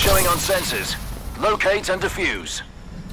showing on sensors. Locate and defuse.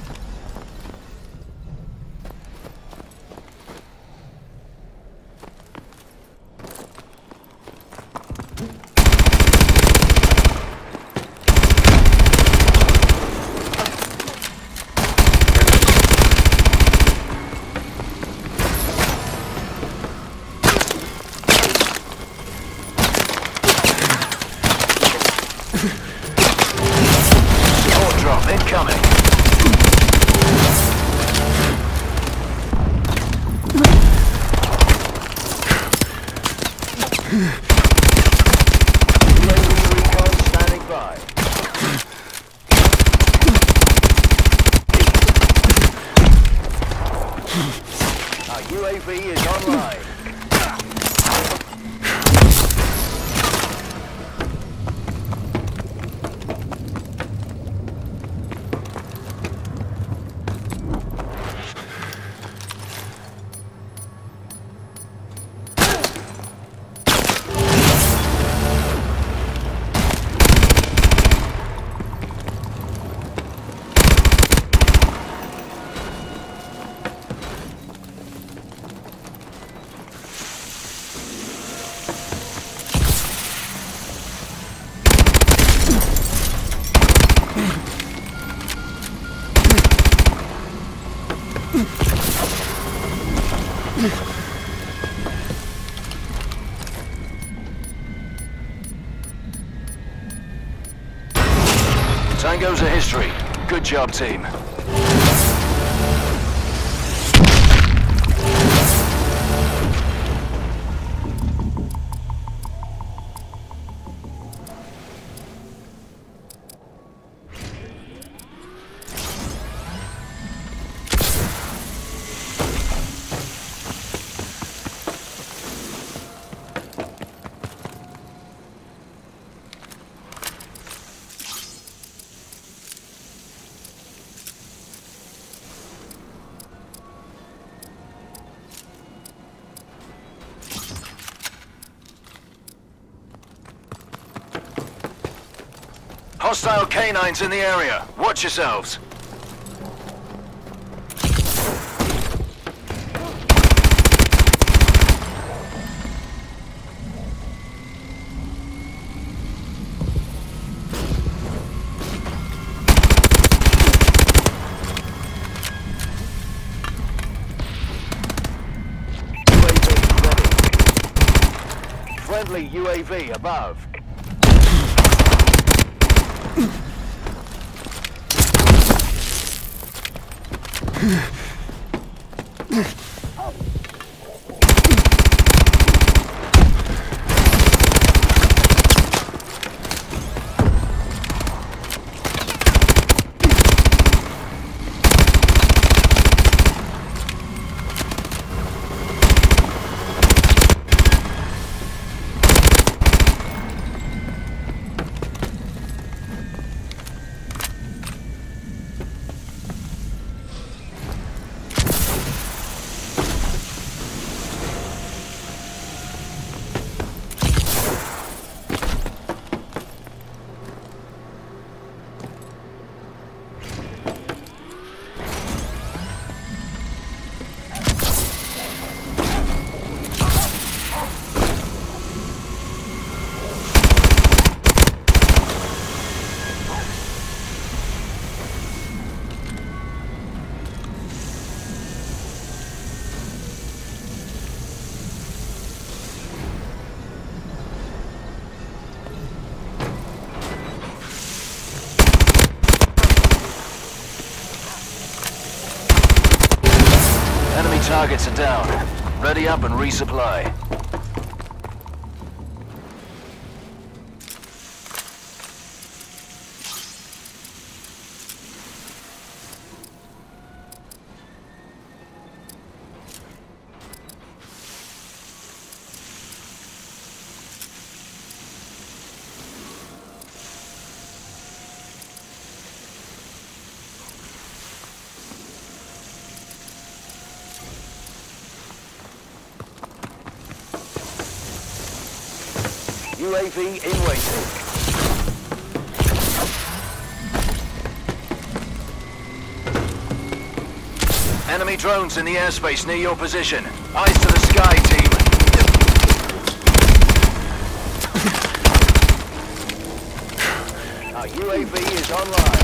Support drop incoming. UAV recon standing by. Our UAV is online. Tango's a history. Good job, team. Hostile canines in the area. Watch yourselves. UAV ready. Friendly UAV above. Enemy targets are down. Ready up and resupply. UAV in waiting. Enemy drones in the airspace near your position. Eyes to the sky, team. Our UAV is online.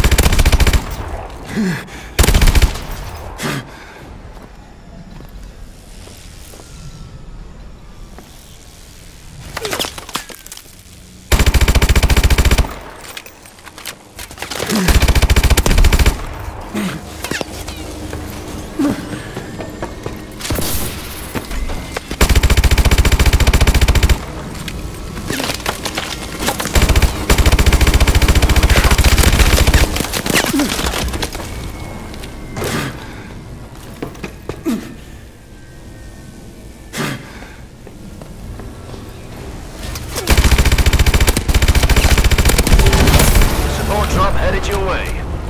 Drop headed your way.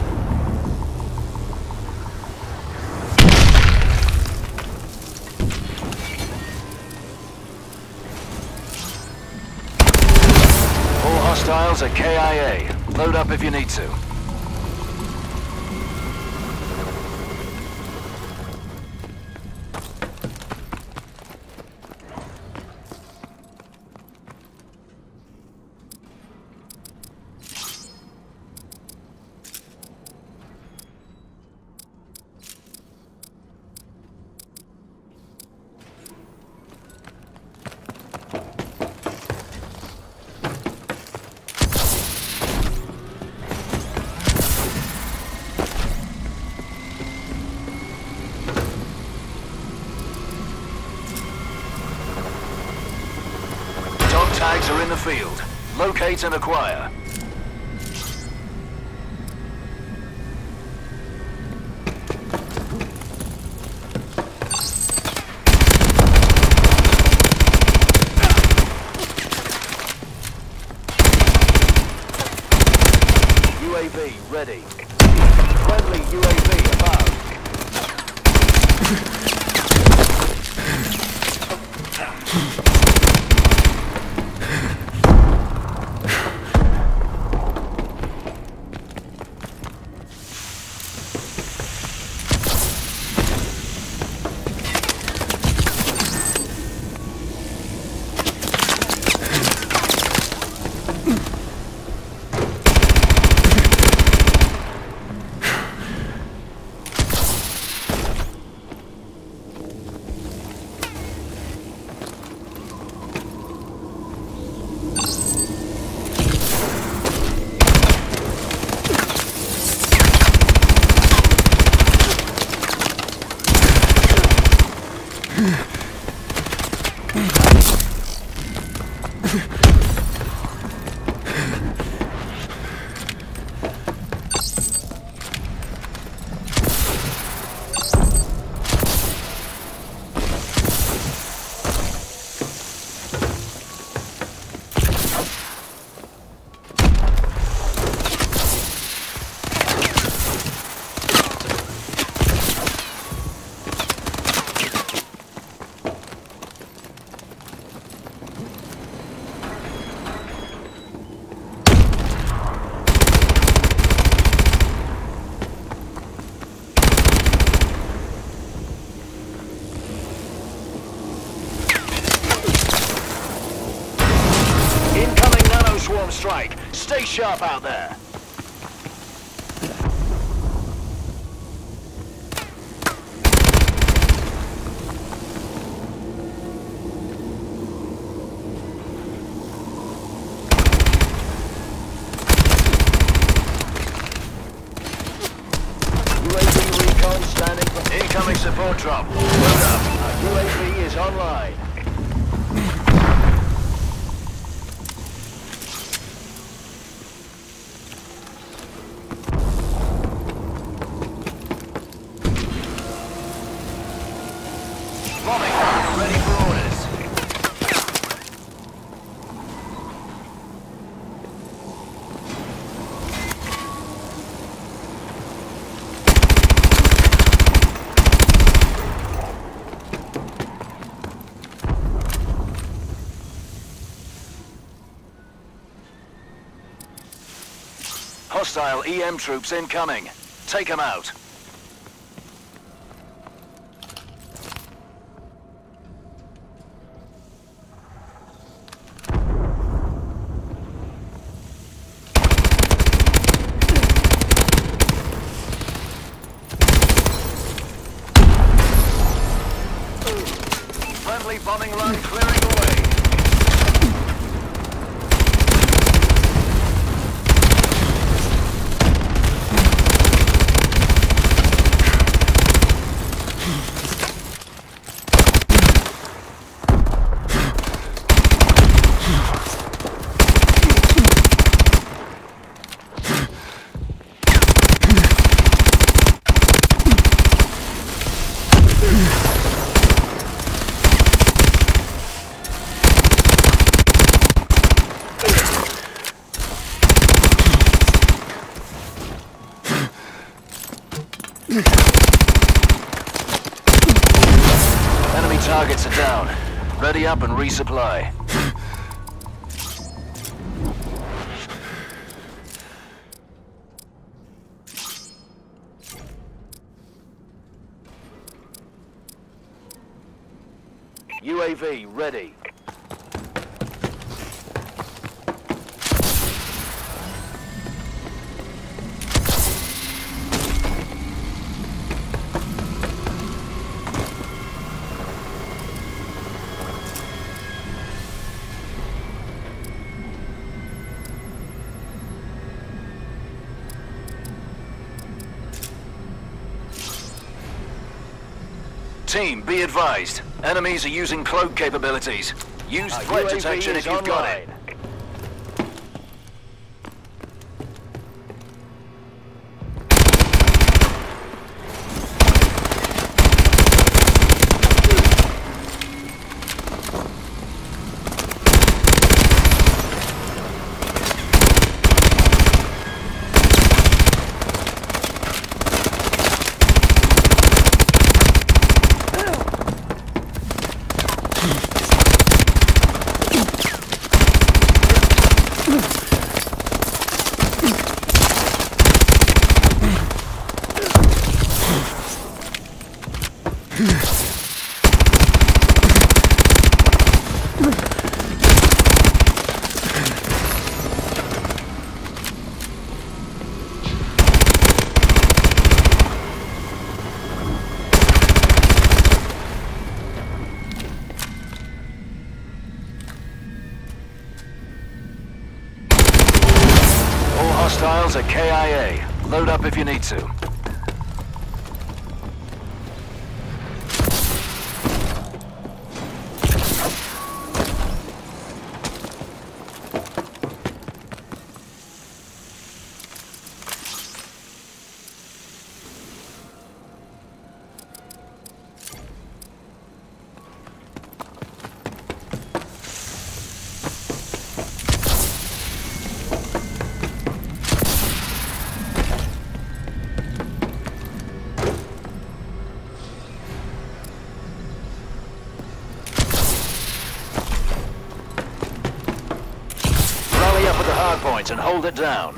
All hostiles are KIA. Load up if you need to. Tags are in the field. Locate and acquire. UAV ready. Friendly UAV above. Swarm strike. Stay sharp out there. UAV recon standing for incoming support drop. Load up. Our UAV is online. Bombing, ready for orders. Hostile EM troops incoming. Take them out. Incoming run clearing the way. Enemy targets are down. Ready up and resupply. UAV ready. Team, be advised. Enemies are using cloak capabilities. Use threat detection if you've got it. Hostiles at KIA. Load up if you need to. Up at the hard point and hold it down.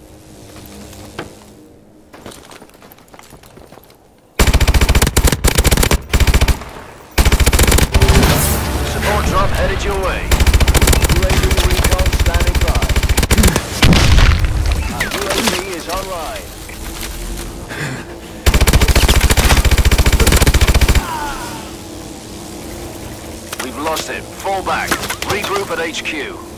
Support drop headed your way. UAV recon standing by. Our UAV is online. We've lost it. Fall back. Regroup at HQ.